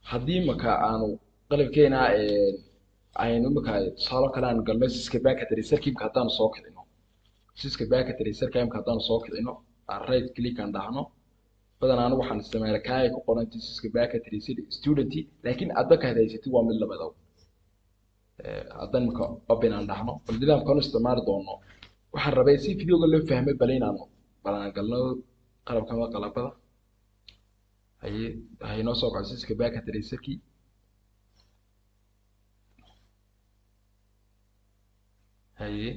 haddii marka aanu qalabkeena aynu marka tusaale kale aan galno siska backatry circuit haddaan soo kicino siska backatry circuit haddaan soo kicino right click aan dhahno badanaa anigu waxaan isticmaalaa kaay ku qoran siska backatry student laakiin adba ka hadaysatay waa mid labadow haddaan marka open aan dhahno bal nidaamkan isticmaali doono waxaan rabay si videoga loo fahmay balaan galno qalabada هي نوصل على أساس كباكة تريسكي هي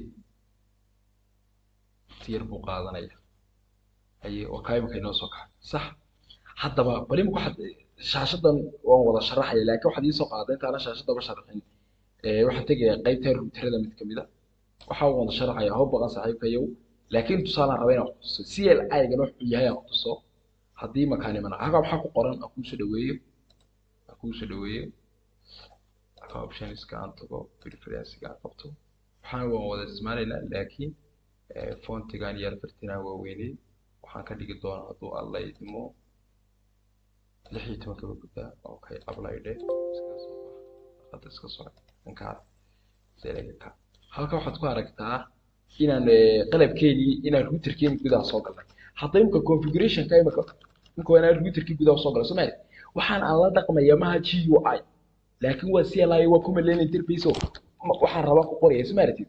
تير بقاضنية هي وكاي ممكن نوصل صح حتى بقى بلي ممكن حد شاشة وضع شرح لكن واحد يسوق عادات على شاشة بشرحين واحد تجي قيب تير تريدا متكملة وحاول وضع شرح هو بقى صحيح كيو لكن تصال ربنا سي ال اي جنوح يهيا قصة haddii makaani mana halka waxa ku qoran aku soo dhaweeyo aka options ka aan tago preference ka qabto waxaan wada isticmaalaynaa laakiin fontigan yar fartina waa weynay waxaan ka dhigi doonaa hadduu alla idmo 16 ka guda okay apply date iska soo anka select halka waxaad ku aragtaa inaan qalabkeedii inaan routerkeeni gudaha soo galnay haddii imka configuration ka imka أنا الروتر كي بدأ وصل سمعت وحن على رقم يمها GUI لكن هو CLI وكم اللي انتربيسو وحن رباك قرية سمعتي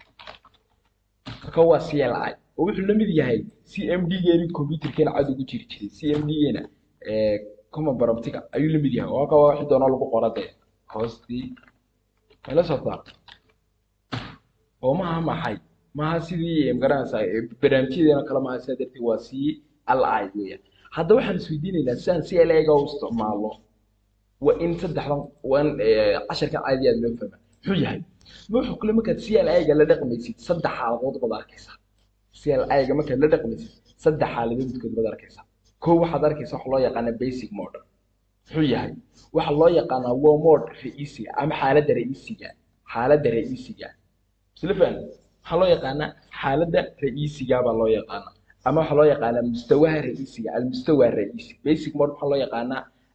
فهو CLI وبيحلو مذي هاي CMD يعني الكمبيوتر كان عادو كتير CMD هنا كم برامتك أيو اللي مذي هاي وهكذا واحد دونا له قرادة قصدي ولا صفار وما هم حي ما سيدي مقرن ساي برامتي أنا كلام هذا سيدتي وسي CLI ويا هذا واحد سويديني لسان سي ال اي جو استعماله وان صدحdan وان 10 ka caadi aad loo fahmo wuxuu yahay wuxuu kale marka سي ال اي ga la dhaqmaysid saddex xaaladood baad arkaysaa سي ال اي ga marka la dhaqmaysid saddex xaaladood baad arkaysaa koo waxaad arkaysaa wax loo yaqaan basic mode wuxuu yahay waxa loo yaqaan waa mode ra'iisi ama xaaladda ra'iisiga silfan waxa loo yaqaan xaaladda ra'iisiga baa loo yaqaan أما حلو يقانا مستوى رئيسي المستوى الرئيسي basic mode حلو يقانا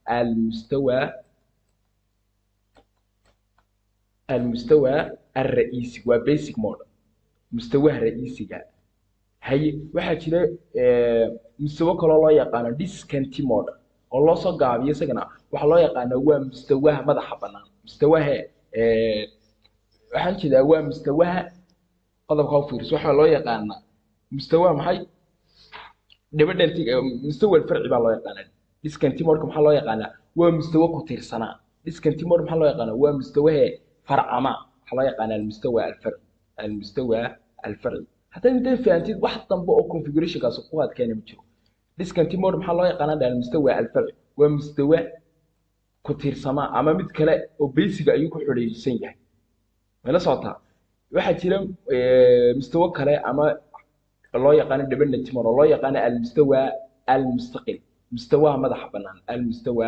المستوى الرئيسي و basic mode مستوى الرئيسي هي واحد كده مستوى كله الله يقانا discrete mode الله صقع بيسقنا وحلو يقانا هو مستوى ماذا حبنا مستواه واحد كده هو مستوى قدم خوفير سو حلو يقانا مستوى محي دبدنتي مستوى الفرعي baa loo yaqaan discrete mode maxaa loo yaqaan waa mustawa ku tiirsanaa discrete mode maxaa loo yaqaan waa mustawa farcama maxaa loo yaqaan المستوى الفرعي hatta inta faantid wax dambe oo configuration kaas ku qaad keenay ma jiro discrete mode maxaa loo yaqaan المستوى الفرعي waa mustawa ku tiirsama ama mid kale oo basic ayuu ku xidhiidhsan yahay wala socota waxa jira mustawa kale ama الله يقان دبنتي مر الله يقان المستوى المستقل مستوى ماذا حبنا المستوى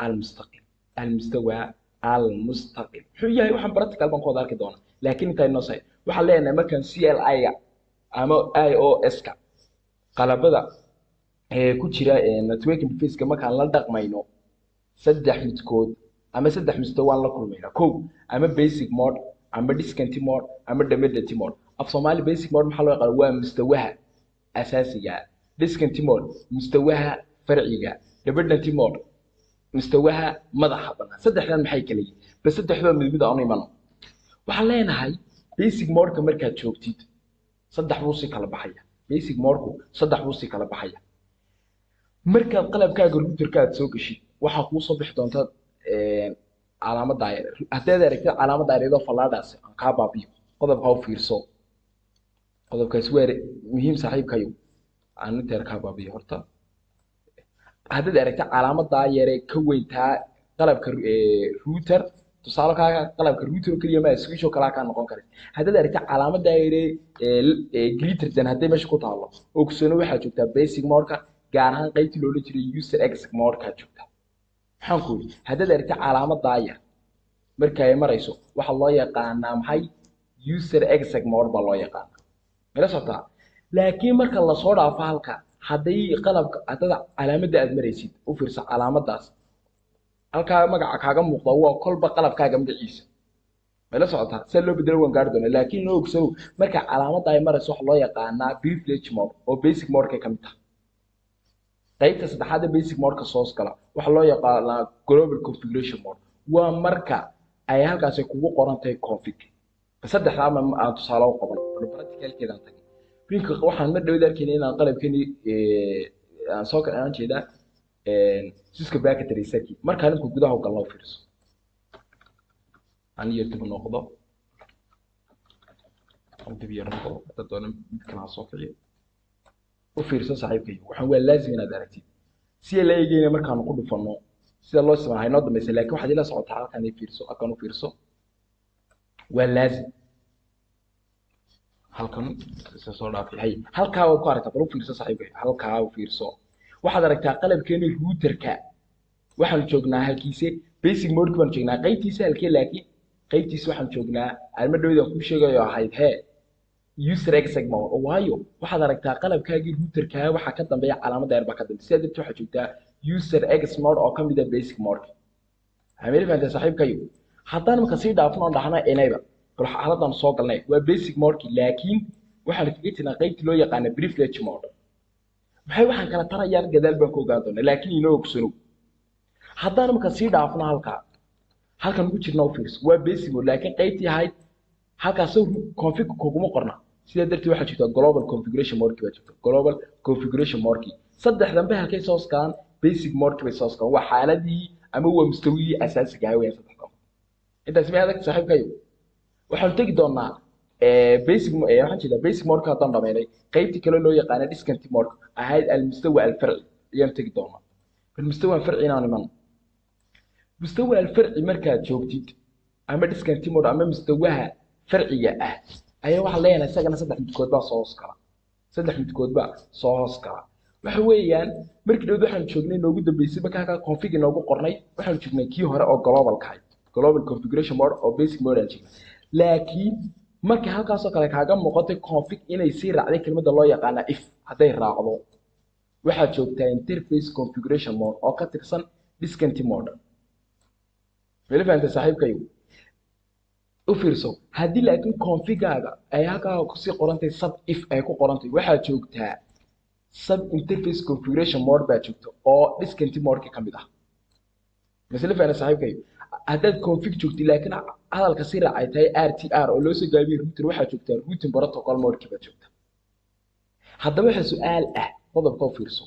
المستقل حيا waxaan barata kalban ku arki doona laakiin inta inoo say waxa leenahay markan CLI ama iOS ka qalabada ku jira network interface ka markaan la dhaqmayno saddex midkood ama saddex mustawa la kulmayna koow ama basic mode ama discrete mode ama debendent mode af Soomaali basic mode maxaa loo yaqaan waa mustawaha asaasiga discrete mode mustawaha farciga debendent mode mustawaha madaxa banaan saddexdan maxay kala yihiin bas saddexdood mid aan iman waxa leenahay basic mode ka markaad joogtid saddex buu si kala baxaya basic mode ku saddex buu si kala baxaya markaad qalabkaaga routerka aad soo gashid waxa ku soo bixi doonta calaamad daayir haddaad aragtid calaamad daayirada falaadaas aan ka baabiyo qodobka u fiirso qodobkaas waa muhiim saaxiibkayo aan inta ka baabiyo horta haddaad aragtid calaamada yare ka weyntaa qalabka router tusaale ka qalabka router kaliya ma switch oo kala ka noqon kara haddaad aragtid calaamada yare glitter dan hadday meesha ku taalo oo kusoo waxa joogtaa basic mode ka gaar ahaan qaybtii loo jiray user exec mode ka joogta waxaan ku haddaad aragtid calaamada yar marka ay marayso waxa loo yaqaanaa maxay user exec mode baa loo yaqaanaa mala socota laakiin marka la soo dhaafo halka haday qalabka hadda calaamada aad maraysid u fiirso calaamadaas halkaa magaca kaaga muuqda waa kolba qalabkaaga magaciisa ma la socotaa si loo bedelo waan gaari doonaa laakiin inoo ogsow marka calaamadda ay marayso waxa loo yaqaanaa privilege mode oo basic mode ka mid ah qaybta saddexaad ee basic mode ka soo gala waxa loo yaqaanaa global configuration mode waa marka ay halkaas kugu qoran tahay config saddexda ama aan tusaale u qaban practicalkeeda tag pinka waxaan ma dhawada arkeenay inaan qalabkeeni aan soo kala aan jeedaa siska backetry saki marka aan gudaha u galno fiirso aan yirtib noqdo oo dib yar noqdo dadana midkana soo kiciyo u fiirso saaxiibkay waxaan waa laazim inaad aragtid si la eegayna markaan ku dhufano sida loo sameeyo noo dhameysay laakiin waxa ila socota halkan ay fiirso akan u fiirso waa laazim halkan soo dhaafay hay halka waa ku aragtaa bal u fiirso saaxiibkay halka u fiirso waxaad aragtaa qalabkeena routerka waxaan joognaa halkiise basic mode baan joognaa qaybtiisa halkee laakiin qaybtiisa waxaan joognaa alma dhawada ku sheegayo ahayd he user exec mode waayo waxaad aragtaa qalabkaagii routerka waxa ka dambeeya calaamada yar ba ka dambeeya sidoo waxa joogtaa user exec mode oo kamid ah basic mode hamir faanta saaxiibkayo haddaan marka si dhaafno dhaxna enable bal xaaladdan soo galnay waa basic mode laakiin waxaan kaga jirnaa qaybtii loo yaqaan privilege mode maxay waxaan kala tarayaan gadaal baan ku ogaan doonaa laakiin inoo ogsano haddaan marka si dhaafno halkan ugu jirnaa u fiirso waa basic mode laakiin qaybtii ahayd halkaas config kuguma qorna sida dartii waxa jirta global configuration mode ka jirta global configuration mode saddexdan ba halkay soo skaan basic mode ka soo skaan waa xaaladii ama waa mustawii asaasiga ah weeyaan saddexdan intaas ma adag saaxiibkayo waxaan tagi doonaa basic waxaan jeedaa basic mode ka tan dhameeyay qaybtii kale loo yaqaan discrete mode ahayd al mustawa al farci ayaan tagi doonaa bal mustawa farci inaan iman mustawa al farci markaad joogtid ama discrete mode ama mustawaha farciga ah ayaa waxa leeyahay isagana saddex midkood baa soo hoos kala saddex midkood baa soo hoos kala waxa weeyaan markii dhow waxaan joognay noogu dambeysay markaa config inoogu qornay waxaan joognay kii hore oo global ka global configuration mode oo basic mode aan joognay laakiin marka halkaas oo kale kaaga muuqatay config inay si raacday kelmadda loo yaqaan if haday raacdo waxa joogtaa interface configuration mode oo ka tirsan discrete mode weli faanta saaxiibkayo u fiirso haddii laakiin configaaga ay halkaa ku sii qorantay sub if ay ku qorantay waxa joogtaa sub interface configuration mode baa joogto oo discrete mode ka mid ah مثل فانا صاحبكay haddaad config joogtid laakiin hadalka si raacay tahay RTR oo loo soo gaabiyo router waxa joogtaa routing protocol mode ka joogta haddaba waxa su'aal ah qodobka u fiirso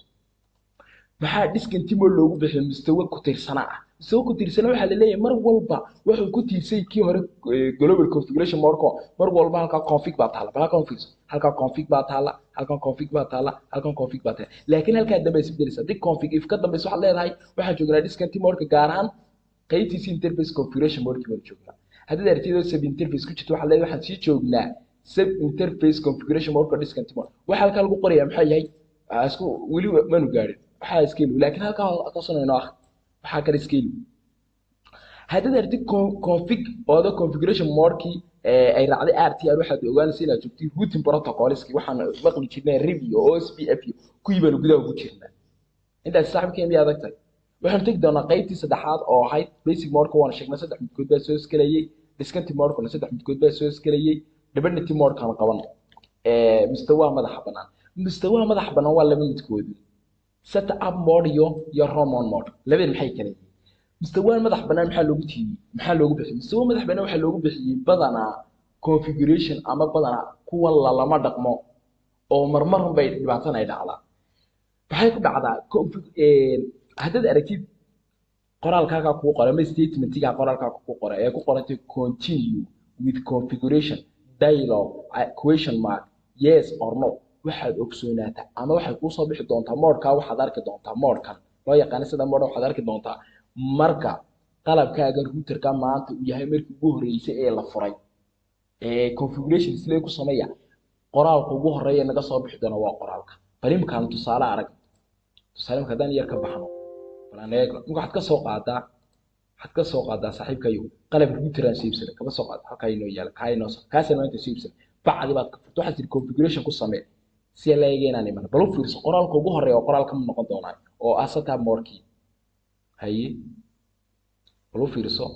maxaa discrete mode loogu bixiyo mustawa ku tiirsana ah mustawa ku tiirsana waxa la leeyahay mar walba wuxuu ku tiirsay kii hore global configuration mode ko mar walba halka config baa taala halka config halka config baa taala halka config baa taala halka config baa taala laakiin halka dambe isbedelisa dib config if ka dambe waxa leedahay waxa joognaa discrete mode ka gaar ahaan qaybtiisa interface configuration mode ka joognaa haddii aragtido sub interface ku jirto waxa leedahay waxaan sii joognaa sub interface configuration mode ka discrete mode waxa halka lagu qorayaa maxay yahay asku wali manu gaarin waxa scale laakiin halka ka soonayno waxa kale scale haddii aragtid config oo configuration mode ki ay raacday RTR waxa ogaanaysaa inaad joogtid routing protocolski waxaan maqli jirnay review OSPF ku yibal gudaha ugu jirnaa intaas saaxiibkeen biya adagtay waxaan tagi doonaa qaybtii saddexaad oo ahayd basic mode ka waan sheegnay saddex midkood baa soo iskalayay discrete mode kana saddex midkood baa soo iskalayay double mode kan qaban mustawa madax banaan waa laba midkood set up mode iyo roman mode labada maxay kale mustawa madax banaan maxaa loogu bixiyay mustawa madax banaan waxa loogu bixiyay badana configuration ama badana kuwa lama dhaqmo oo marmar bay dhibaataan ay dhacdaa waxay ku dhacdaa haddaad aragtid qoraalkaaga ku qoran ama statementiga qoraalkaaga ku qoran ee ku qorantay continue with configuration dialogue question mark yes or no waxaad ogsoonaata ama waxay ku soo bixi doontaa moodka waxaad arki doontaa moodkan loo yaqaan sida mood waxaad arki doontaa marka qalabkaaga routerka maanta uu yahay markii ugu horeysay ee la furay configuration isla ku sameeya qoraalka ugu horeeya naga soo bixi doona waa qoraalka barimkan tusaale arag tusaale markaan yar ka baxno balaneego waxaad ka soo qaadaa saaxiibkayo qalab router aan siibsan kaba soo qaad halka inoo yaal kaasina inta siibsan bacdi baad ka furto waxaad configuration ku samee si la eegayna iman bal u fiirso qoraalka ugu horeeya qoraalka ma noqon doonaa oo asata morki haye بلو فيرسو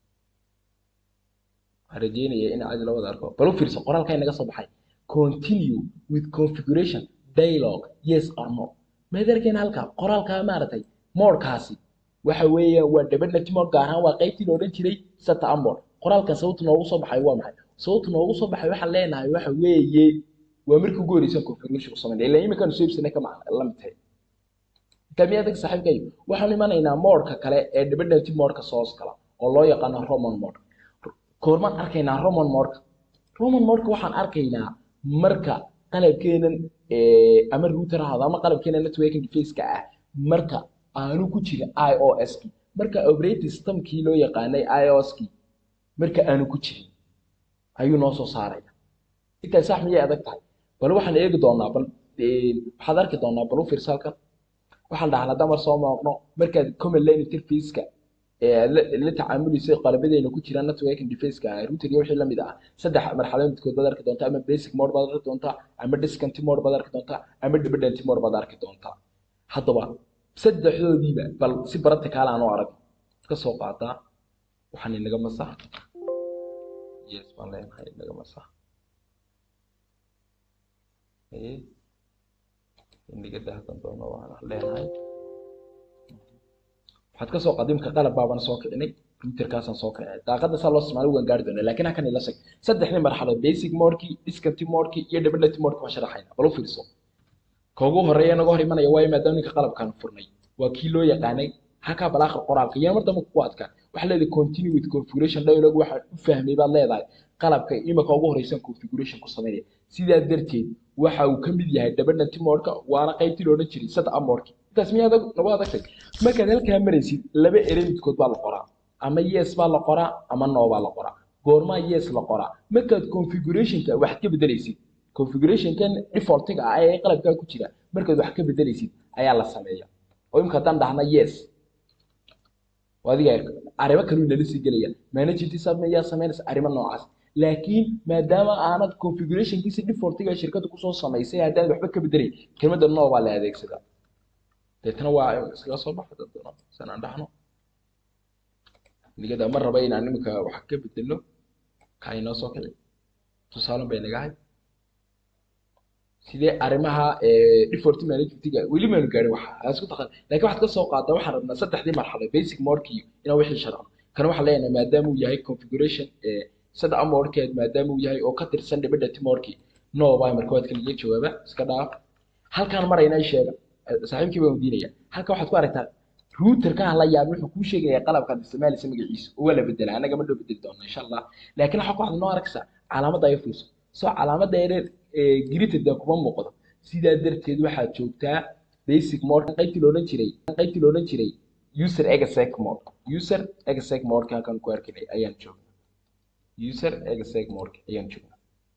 رجينا إن عادي لو ذكر بلو فيرسو قرال كاين نقص بحي continue with configuration dialogue yes or no ما ذكرنا هلك قرال كا مارتي مور كاسي waxa weeye waa dabadna timo gaar ahaan waa qaybtii loo oran jiray sata amor qoraalkan sababta noogu soo baxay waa maxay sababta noogu soo baxay waxa leenahay waxa weeye waa markii ugu horeysan configuration ku sameeyay ilaa imika nu seebsana kama la mid tahay kamiyada saaxiibkay waxaan imanaynaa moodka kale ee dabadna timo moodka soo kala oo loo yaqaan Roman mode koormaan arkaynaa Roman mode waxaan arkaynaa marka qalabkeenan ama router hada ama qalabkeenan networking device ka ah marka aanu ku jirin iOS ki marka operating system kii loo yaqaanay iOS ki marka aanu ku jirin ayuu noo soo saaraya inta sax miyay adag tahay bal waxaan eegi doonaa bal waxaad arki doonaa bal u fiirsalka waxaan dhahnaa damar soo maaqno marka command line interface ka la tacaamulaysa qalabadeena ku jira networking device ka router iyo wixii la mid ah saddex marxaladood midkood baad arki doontaa ama basic mode baad arki doontaa ama discontinue mode baad arki doontaa ama dependent mode baad arki doontaa haddaba saddexdoodiiba bal si practical aan u arag ka soo qaataa waxaan inaga masax yes baan leenahay inaga masax inaga dahdan doono waxaan leenahay waxaad ka soo qadimka qalab baaban soo kicinay routerkaasaan soo kicinay daaqada saa loo isticmaalo waan gaari doonaa laakiin halkan ila sag saddexdii marxalad basic mode-ki discontinue mode-ki iyo dependent mode-ka waan sharaxayna bal u fiirso koogu horeeya naga hor imanaya waa maadaama ninka qalabkan furnay waa kii loo yaqaanay halka balaakhir qoraalka iyo martaba ku adkaan waxa leedahay continue with configuration dialogue waxa u fahmay baad leedahay qalabka imika ugu horeysan configuration ku sameeyo sidaa darteed waxa uu kamid yahay dependent mode-ka waana qaybtii loo oran jiray set up mode-ki intaas miyaad nagu adagtay markaad halkaa maraysid laba erey midkood baa la qoraa ama yes baa la qoraa ama no baa la qoraa goorma yes la qoraa markaad configuration-ka wax ka bedelaysid configuration kan default-ga ah ee qalabka ku jira markaad wax ka bedelaysid ayaa la sameeyaa oo imka tan dhahna yes wadiga arrimo kale inala sii galaya management sameeya sameynaysa arrimo noocaas laakiin maadaama aanad configuration-kiisa default-ga shirkadu ku soo sameysay hadaan waxba ka bedelay kelmadda no baa la adeegsadaa deetana waa iskaga soo baxda doona sanaan dhahno nigada mar raba inaan imika wax ka bedelo kaayno soo kale tusaale bay naga hay sidee arrimaha default management-ga weli ma gaarin waxa isku taqaan laakiin waxaad ka soo qaadaa waxaan rabnaa saddexdii marxalad basic mode-ki inaan wixii sharxno kana waxa leenahay maadaama uu yahay configuration saddex mode-keed maadaama uu yahay oo ka tirsan dependent mode-ki no baa markood kaliya jawaaba iska dhaaf halkaan marayna sheega saaxiibkii baan diinaya halka waxaad ku aragtaa router-ka la yaab wuxuu ku sheegaya qalabka isticmaalisa magaciisa oo la bedelaa anaga ma bedeli doono insha Allah laakiin waxa ku waxaad noo aragtaa calaamadda ay fiirso soo calaamadda gritted kuma muuqdo sidaa darteed waxaad joogtaa basic mode qaybtii loo oran jiray user exec mode kan ku arkinay ayaan joognaa user exec mode ayaan joognaa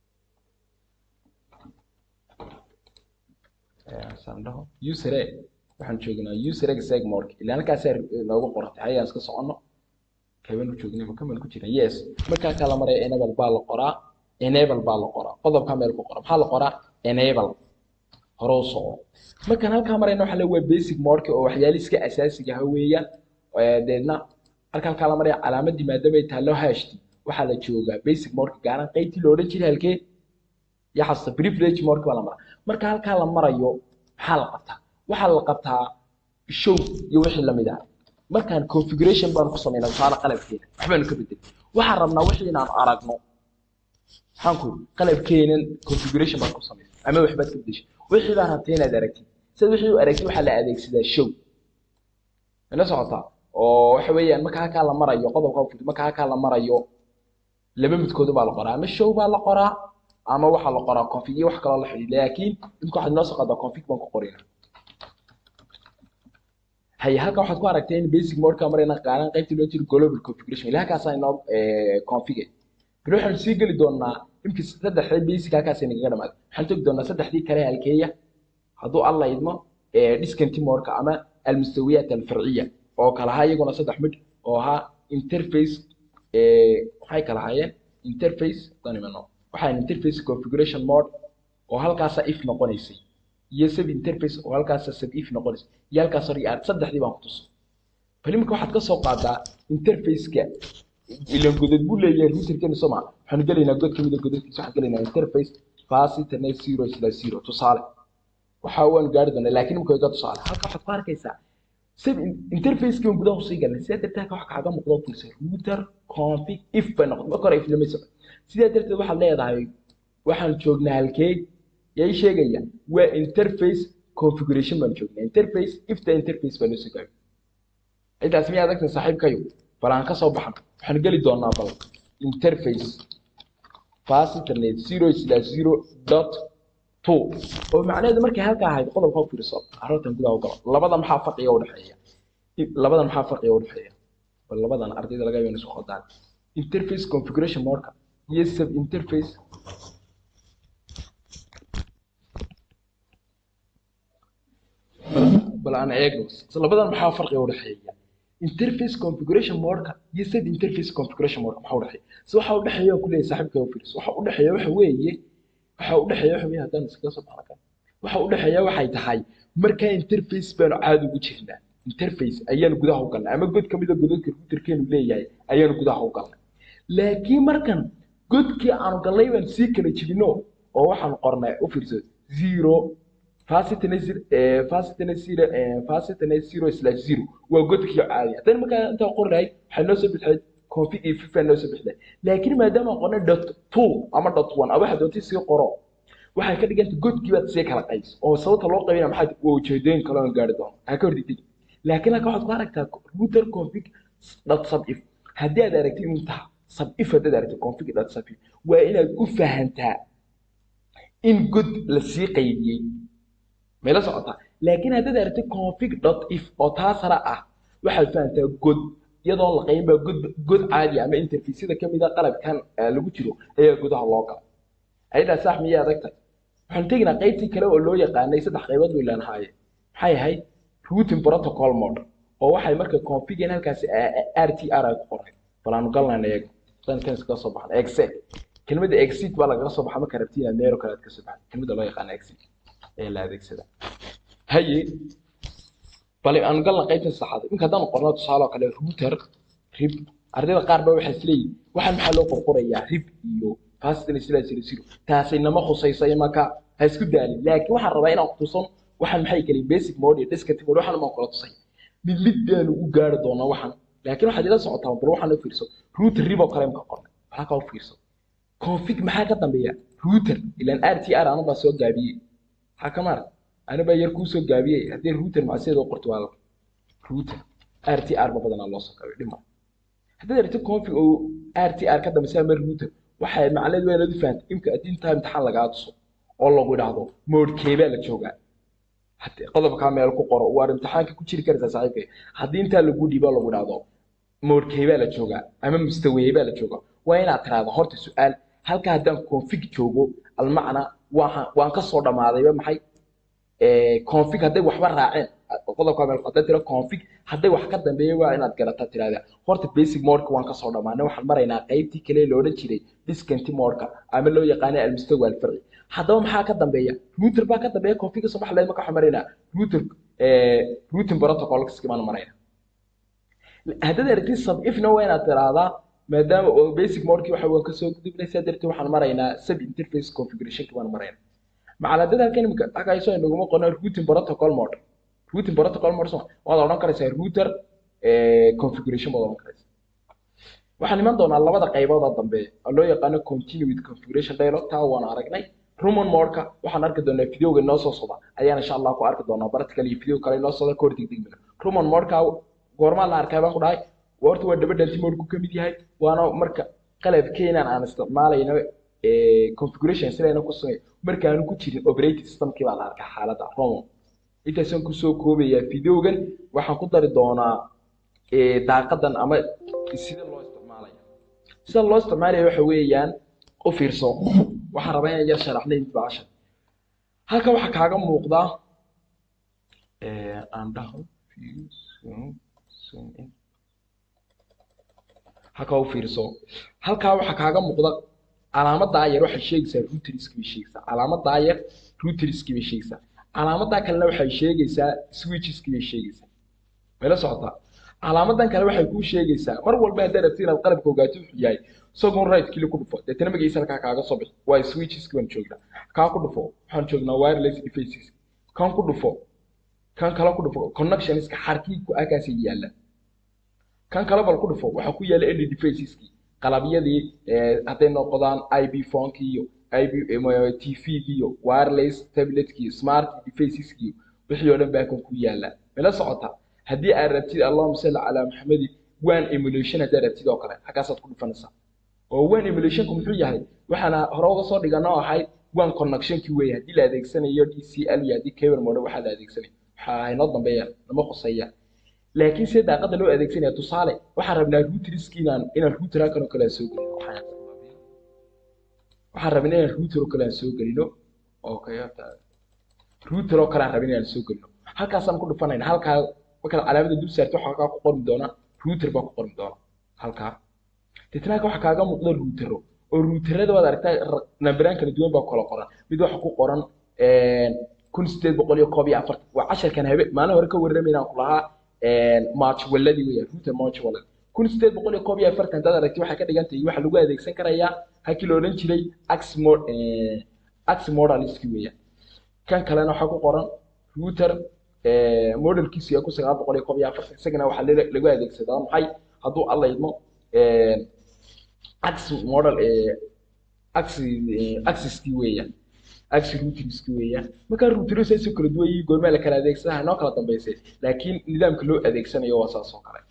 sandaho user waxaan joognaa user exec mode ilaa halkaas loogu qortay hayaan iska socono kaban u joognaa kamal ku jira yes marka kala maray enable baa la qoraa qodobka meel ku qoran waxa la qoraa enable hore u soco markaan halkaa marayna waxa la waa basic mode oo waxyaalo iska asaasiga ah weeyaan deedna halkaan kala maray calaamadii maadaama ay taalo hashti waxa la joogaa basic mode gaaran qaybtii loo oran jiray halkee yaxasta privilege mode wala mara marka halkaa la marayo waxa la qabtaa show iyo wixii la mid ah markaan configuration baan ku sameeynaa saara qalabkeena waxbaan ka bedel waxaan rabnaa wixii inaan aragno hanku qalabkeenan configuration baan ku sameeynaa ama waxba ka bedesho wixii baan rabtaa inaad aragtid sida wixii u aragtid waxa la adeegsadaa show ana socota oo waxa weeyaan marka halkaa la marayo qodobka u fudud marka halkaa la marayo laba midkood baa la qoraa ama show baa la qoraa ama waxa la qoraa config iyo wax kale la xidhiidh laakiin imka waxa noo soo qadaa config baan ku qorina hay halka waxaad ku aragtay in basic mode ka marayna qaaran qaybtii loo jiro global configuration ilaa halkaas ay noo config biro waxaan sii gali doonaa imka saddexdii basic halkaas ay naga dhamaad waxaan tagi doonaa saddexdii kale halkeeya hadduu alla idmo discontinue mode ama almustawiyat alfarciya oo kala ha iyaguna saddex mid oo ha interface waxay kala hayeen interface danimano waxaan interface configuration mode oo halkaas if noqonaysay iyo sub interface oo halkaas sub if noqonaysay iyo halkaas saddexdii baan ku tusay فلما واحد كسر قاعدة انترفيس كا اللي جدد بولا يا الروتر كان سمع حنقول لنا جد كم جدد كيس حنقول لنا انترفيس فاسي تناي 0/0 تصالح وحاول قاعدنا لكن ممكن يقعد تصالح هل واحد فارق كيسا سيب انترفيس كيوم جدا وصيقة لسيادة تاك واحد حاجة مقدار كيسا روتر config if بنقد ما قرأ if لما يسمع سيادة ترتب واحد لا يضعي waxaan joognaa halkee yay sheegayaan waa interface configuration baan joognaa interface ifta interface baan soo gaabay intaas miyaa adagta saaxiibkayo balaan ka soo baxan waxaan gali doonaa bal interface fastnet 0/0.2 oo macnaheedu markay halka ahayd qodobka u fiirso arrintan gudaha u galo labada maxaa farqiga u dhaxeeya bal labadan ardayda laga yaabo inay soo qodaan interface configuration marka iyo sub interface بل أنا أجلس لبدأ محاول فرق يورحية interface configuration marka يسد interface configuration marka محاول رحية سو حاول رحية كله صاحب كوفيرس وحاول رحية وحويه هذا نسكت صباح كان وحاول رحية وحي تحي مركا interface بين عادي وجهنا interface أيان جودها وقلنا أما جود كم إذا جود كركين ولا أيان جودها وقلنا لكن مركا جود كي أنا قلنا يبان سيكنا تشينو أو واحد قرنا أوفيرس zero فاستني 0/0 وجود كي عادي هذا مكان أنت قرناي حنوسب الحد config if حنوسب الحد لكن ما دام قلنا dot 2 أما dot 1 أو واحد دوتي سي قرا waxay ka dhiganta godkii baad see kala qays oo sababta loo qaybina maxay ujeedooyin kala gaari doon ha ka hordhigtay laakiin halka waxaad ku aragtaa router config dot sub if haddii aad aragtid inta sub if haddaad aragtid config dot sub if waa inaad u fahantaa in god la sii qaybiyey meela socota laakiin haddaad aragtid config dot if oo taasara ah waxaad fahantaa god iyadoo la qaybin baa god caadi ama interface-yada ka mid ah qalabkan lagu jiro ayaa gudaha loo gala ayada sax miyaa adagtay waxaan tegnaa qaybtii kale oo loo yaqaanay saddex qaybood way leedahay maxay ahayd routing protocol mode oo waxay marka config in halkaas RTR ay ku qoray balaan galnaa iyaga tan kan iska soo baxan exit kelmadda exit baa laga soo baxay marka rabtiin meero kale ka soo baxay kelmadda loo yaqaan exit ee la adeegsada haye bal aan galnaa qaybta saxaad in ka dan qorno tusaale kale router rib ardayda qaar baa waxay isleeyihiin waxaan maxaa loo qorqorayaa rib iyo فاستني سلسلة تاسين لما خصيصة مكا هسكت دالي لكن واحد ربعين أو خصوصا واحد محي كلي بيسك مودي ديسك تقول واحد ما قرأت صحيح من مدة وجار دونا واحد لكن واحد لا صعطة بروح أنا فيرسو روتر ريبا وكلام كقرن هاك أو فيرسو كونفيك محاكة تنبيه روتر إلى RTR أنا بسوق جابيه هاك مار أنا بيركو سوق جابيه هذي روتر مع سيد وقرت والله روتر RTR بفضل الله سكر لما هذا رتب كونفيك أو RTR كده مسمى روتر waxay macnaheedu weyn u fahantaa imka adinta imtixaan laga tuso oo lagu dhaado mode keebaa la joogaa hadii qodobka meel ku qoro waa imtixaanka ku jiri kartaa saaxiibkay hadii inta lagu dhibo lagu dhaado mode keebaa la joogaa ama mustaweebaa la joogaa waa inaad tiraahdo horta su'aal halka hadaan config joogo al macna waan ka soo dhamaaday maxay config haday waxba raaceen qodobka meel qadan tira config haday wax ka dambeeyay waa inaad garataa tiraahdaa horta basic mode waan ka soo dhamaanay waxaan maraynaa qaybtii kale loo oran jiray discount mode ama loo yaqaan al-mustawa al-farci hadaba maxaa ka dambeeya router baa ka dambeeya config soo baxlay ma ka xamareynaa routing protocol kiismaan marayna hadda aragtid sub if no way inaad tiraahdaa maadaama oo basic mode waxa uu ka soo gudbinaysa dartii waxaan maraynaa sub interface configuration waan maraynaa macallada halkan imika agayso inaguma qono routing protocol mode waad oran karaysaa router configuration baad oran karaysaa waxaan iman doonaa labada qaybood oo dambe oo loo yaqaan continue with configuration dialog taa waan aragnay roman mode-ka waxaan arki doonaa videoga noo soo socda ayaan insha Allah ku arki doonaa practically video kale noo soo koor degdeg roman mode-ka goorma la arkay baan ku dhahay wartu waa dabadhanti mode-ku kamid yahay waana marka qalabkeenan aan isticmaalayno configuration sidayna ku sameey marka aan ku jirin operating system-kii baa la arkay xaaladda roman intaasaan ku soo koobaya videogan waxaan ku dari doonaa daaqadan ama sida loo isticmaalayo waxa weeyaan u fiirso waxaan rabaa inaan yar sharaxnay inta baasha halka waxa kaaga muuqda aan dhaho halka u fiirso halka waxa kaaga muuqda calaamadda yar waxay sheegaysaa routeriski bay sheegaysaa calaamadda kalena waxay sheegaysaa switcheski bay sheegaysaa meela socota calaamadan kale waxay kuu sheegaysaa mar walba haddaad rabtid inaad qalabka ogaato wuxuu yahay isagoon right kili ku dhufo deetana magaciisa halkaa kaaga soo bixi waa switcheski baan joognaa kaa ku dhufo waxaan joognaa wireless devices kan ku dhufo kan kale ku dhufo connectionska xarkiibku akaasi yaala kan kale bal ku dhufo waxa ku yaala end deviceski qalabyadii hadday noqdaan IP phone-ki iyo IP TV-gi iyo wireless tablet-ki smart deviceski wixii oo dhan baa kan ku yaala mala socota haddii aad rabtid allahumma salli ala muhammadi waan emulation haddaad rabtid oo kale halkaasaad ku dhufanaysaa oo waan emulationku muxuu yahay waxaana hore uga soo dhiganoo ahayd waan connectionkii weeye haddii la adeegsanayo DCL iyo haddii cable modem waxaa la adeegsanay waxaa inoo dambeeya lama khuseeya laakiin si daaqada loo adeegsanaya tusaale waxaan rabnaa routerski inaan router halkan oo kale soo gelino waxaan rabnaa inaan router oo kale soo gelino okay router oo kale rabnaa inaan soo gelino halkaasaan ku dhufanayna halkaa marka calaamada dul saarto waxa ku qoran doona router baa ku qoran doona halkaa deetana waxa kaaga muuqda routero oo routerada waad aragtaa nambaraan kala duwan baa kala qoran mid waxa ku qoran 1814 waa 10 kan habe maalin hore ka warramayna ku lahaa march waladi weeyaa router march waladi 1814 dad aragtay waxa ka dhigantay waxa lagu adeegsan karayaa halkii loo oran jiray ax modeliski weeyaa kan kalena waxa ku qoran router modelkiisu ku 914 isagana waxa lagu adeegsadaa maxay haduu alla idmo ax model axis-ki weeyaan axis routerski weeyaan marka routerska si kala duwan yihiin goorma la kala adeegsadaa noo kala dambeysay laakiin nidaamka loo adeegsanayo waa saas oo kale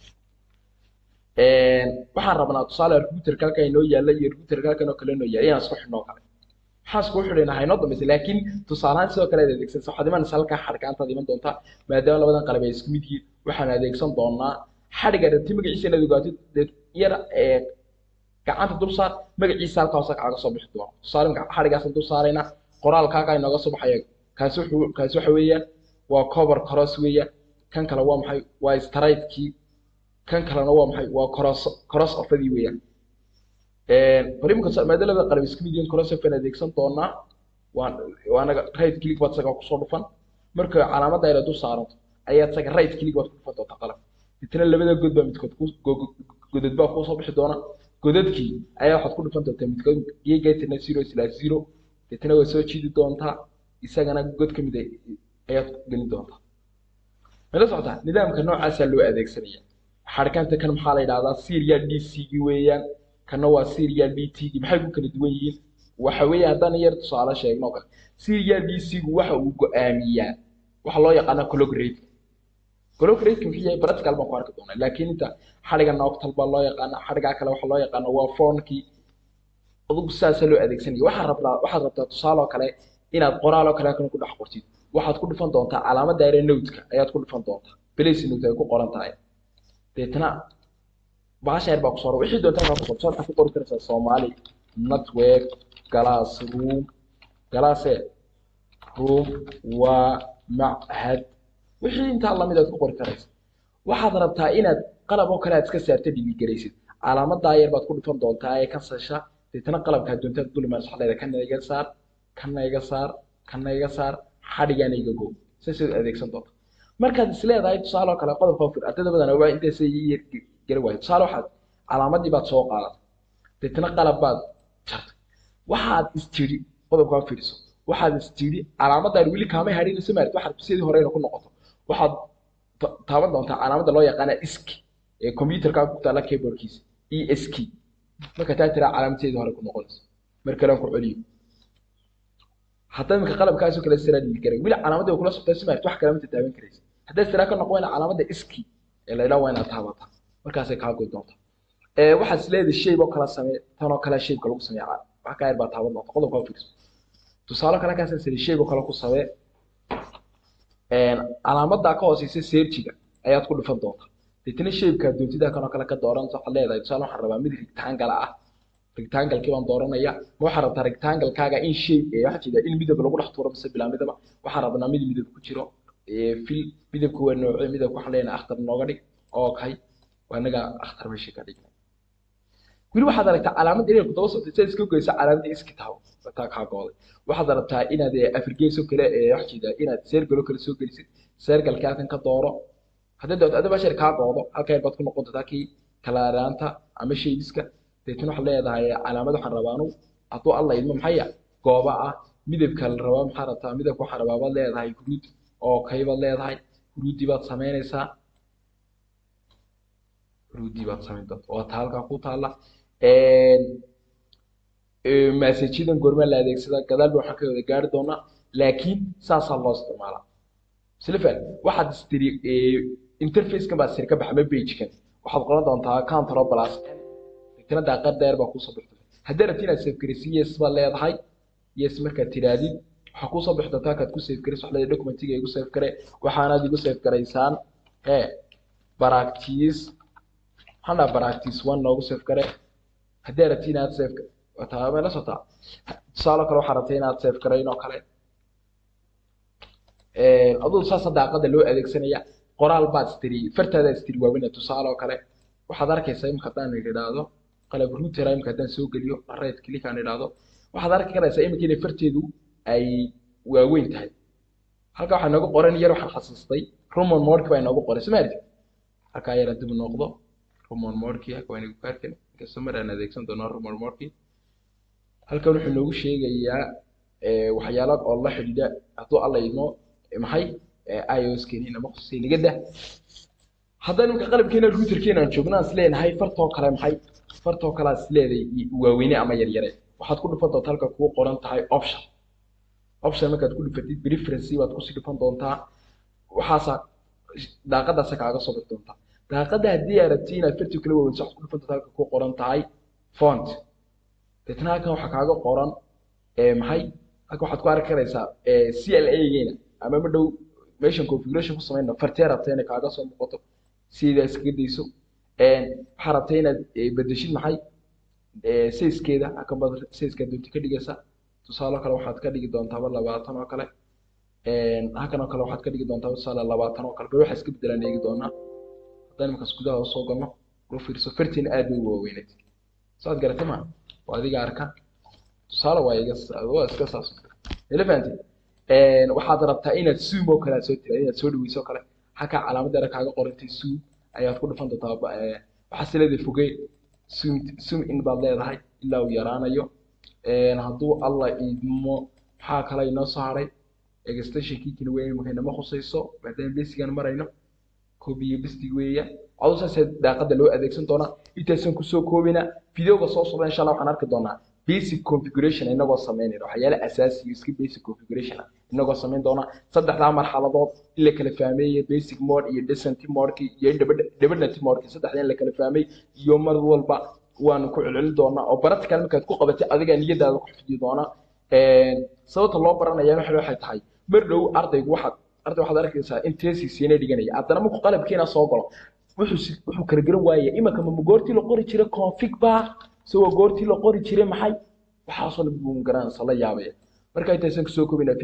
waxaan rabnaa tusaale router kalka inoo yaala iyo router kalka inoo kale inoo yaala inaan isku xidhno kale waxaan isku xidhnahay noo dambeysay laakiin tusaalahan sidoo kale adeegsan waxaad iman salka xarkaanta iman doonta maadaama labadan qalab ay isku mid yihiin waxaan adeegsan doonaa xariga rabti magaciisa la ogaato yar gacanta dul saar magaciisa halkaas kaaga soo bixi doona tusaale xarigaas dul saarayna qoraalkaaga inooga soo baxaya kaas waxa weeyaan waa cover cross weeyaan kan kale waa maxay waa straight-ki kan kalena waa maxay waa cross of-di weeyaan barimka maadalada qalab isku mid yihiin cross of-na adeegsan doonaa waanaga right click baad saga ku soo dhufan marka calaamadda ay dul saaranto ayaad saga right click baad ku dhufan doontaa qalab inta labada god baa midkood godad baa ku soo bixi doona godadkii ayaa waxaad ku dhufan doontaa midkood geegatina 0/0 deetana way soo jiidi doontaa isagana god ka mid ayaad gelin doontaa mala socota nidaamka noocaas loo adeegsanaya xarkaanta kan maxaa la yiraahdaa serial DC-gi weeyaan kana waa serial DT-gi maxay ku kala duwan yihiin waxa weeye haddaan yar tusaale sheegno kale serial DC-gu waxa uu go'aamiyaa waxa loo yaqaan clock rate wuxuu yahay practical baan ku arki doonaa laakiin inta xariga noctal baa loo yaqaan xariga kale waxa loo yaqaan waa phone-ki adigu saas loo adeegsanaya waxaad rabtaa tusaale kale inaad qoraal kale kan ku dhex qortid waxaad ku dhufan doontaa calaamadda ay note-ka ayaad ku dhufan doontaa place note ay ku qoran tahay deetana baasheer baa ku soo wixii doontaa ku soo ku qori kartaa Soomaali network classroom waa machad wixii inta la mid ah ku qori karaysa waxaad rabtaa inaad qalab oo kale aad iska saartay dhigi garaysid calaamadda yar baad ku dhufan doontaa ee ka sasha deetana qalabka doontaa dulmaan saxleeda kan iga saar xarigan iga go soo adeegsan doonta markaad isleedahay tusaale kale qodobka fir ardayda badan waa inta say gal way tusaale waxaad calaamadii baad soo qaadatay deetana qalab baad jartay waxaad istiri qodobka fiirso waxaad istiri calaamadda wili kaamay harin samaartay waxaad sidii hore ku noqoto waxaad taaban doontaa calaamadda loo yaqaan ESC ee computerka ku taala keyboardkiisa ESC marka taa tira calaamadteedii hore ku noqonayso marka la ku celiyo hatta marka qalabkaas kala sira dhigi karay wili calaamadda kula socday samaartay wax kala mid taaban karaysa hadda sira ka noqon calaamadda ESC ee la ilaa wayna taabata markaas ay ka go'do doonto waxaad isleedahay shay oo kala sameey tan oo kala shay lagu sameeyaa wax ka yar baa taaban doonto qodobka fiirso tusaale kale kaas shay oo kala ku sameey calaamadda ka hooseysa searchiga ayaad ku dhufan doontaa deetana shaybka doontida kan oo kale ka dooran soo leedahay tusaale waxaan rabaa mid rectangle ah rectangle-kii baan dooranaya waxaan rabtaa rectangle-kaaga in shape waxa jira in midab lagu dhex tuuro mise bilaa midaba waxaan rabnaa midab ku jiro fil midabku waa nooc midab waxaan leenahay akhtar nooga dhig okay waanaga akhtar meesha ka dhig wili waxaad aragtaa calaamad inay ku daba socotay si iska goysa calaamadda iski taw taa ka gooday waxaad rabtaa inaad afrigeeso kale waxa jira inaad circle kale soo gelisid circle-ka kan ka dooro haddii doonto adiga bashar kaa goodo halkay baad ku noqon doontaa kii kala raanta ama shaydiska deetana waxaad leedahay calaamad waxaan rabaa anu hadduu alla idmo maxaya gooba ah midabka la rabaa maxaa rabtaa midabka waxaan rabaa baad leedahay huruud oo kaybaad leedahay huruudii baad samaynaysaa huruudii baad samayn doontaa waa taa halkaa ku taalla massagedan goorma la adeegsada gadaal ba waxaan ka wada gaari doonaa laakiin saasaa loo isticmaalaa silfan waxaad istiri interface-kan baad sir ka baxa ama page-kan waxaad qoran doontaa control plus kana daaqad dheer baa ku soo baxday haddii rabtid inaad save garaysid yes baad leedahay yes markaad tiraadid waxaa ku soo bixi doontaa kaad ku save garaysid wax leedahay documentiga igu save gare waxaanaad igu save garaysaan practice waxaan practice 1 noogu save gare haddii rabtid inaad save wataa ma la socotaa tusaale kale waxaad rabtay inaad save garayn oo kale aduu saas daaqada loo adeegsanaya qoraal baad istiri fartaada istiri waawina tusaale oo kale waxaad arkaysaa imka hadaan idhaahdo qalab router imka hadaan soo geliyo right click aan idhaahdo waxaad arki karaysaa imka inay farteedu ay waaweyn tahay halka waxa noogu qoran yar waxaan xasuustay roman mode baa noogu qoran Soomaali halka yar dib noqdo roman mode ka waa inuu kaarkan ka samarana adeegsan doona roman mode halkan wuxuu noogu sheegayaa waxyaalo oo la xidhiidha hadduu alla idmo maxay iOS keenina ma khusay nigada haddana marka qalabkeena routerkeena aan joognaa isleenahay fartoo kale maxay fartoo kale isleeday waaweyne ama yar yare waxaad ku dhufan doontaa halka kugu qoran tahay option markaad ku dhufatid preference baad ku sii dhufan doontaa waxaasa daaqadaas kaaga soo bixi doontaa daaqada haddii aad rabtid inaad fartoo kale waaweyn sax ku dhufan doontaa halka kugu qoran tahay font deetana halkan waxaa kaaga qoran maxay halka waxaad ku arki karaysaa CLA-geena ama ma dhow meeshan configuration ku sameeyna farteer rabtay inay kaaga soo muuqato sidaas kaga deyso waxaa rabtay inaad bedeshid maxay sizekeeda halkan baad sizekeeda doonta ka dhigaysaa tusaale kale waxaad ka dhigi doontaa 20 oo kale halkan oo kale waxaad ka dhigi doontaa tusaale 20 oo kale bal waxa iska bedelaan eegi doonaa haddana markaas gudaha soo galno loo fiirso fartiin aad u waaweynad saad garatay ma waa adiga arka tusaale waa iska saas elephant waxaad rabtaa inaad zoom oo kale soo tiraad inaad soo dhaweyso kale halka calaamada kaaga qorantay zoom ayaad ku dhufan doontaa waxa sileeday fogey zoom in baad leedahay ilaa uu yaraanayo hadduu alla idmo waxa kale inoo soo haray extension kii weyn muhiim ma khusayso maadaama basigan marayno copy paste weeya awsaas daaqada loo adeegsan doona intaysan ku soo koobina videoga soo socda insha Allah waxaan arki doonaa basic configuration inagoo sameynayno waxyaalo asaasi iska basic configuration inagoo sameyn doona saddexda marxaladood in la kala fahmeeyo basic mode iyo descent mode iyo independent mode saddexda in la kala fahmay iyo mar walba waan ku celcelin doonaa oo practical markaad ku qabatay adiga niyadaada ku xifdi doona sababta loo baranayo waxay tahay mar dhow ardaygu waxaad arkaysaa in thesis inay dhiganaya haddana markuu qalabkiina soo galo wuxuu kala garan waayay imaka ma goortii la qori jiray config ba soo goortii la qori jiray maxay waxa soo lagu garanaysaa la yaabay marka intaysan ku soo koobina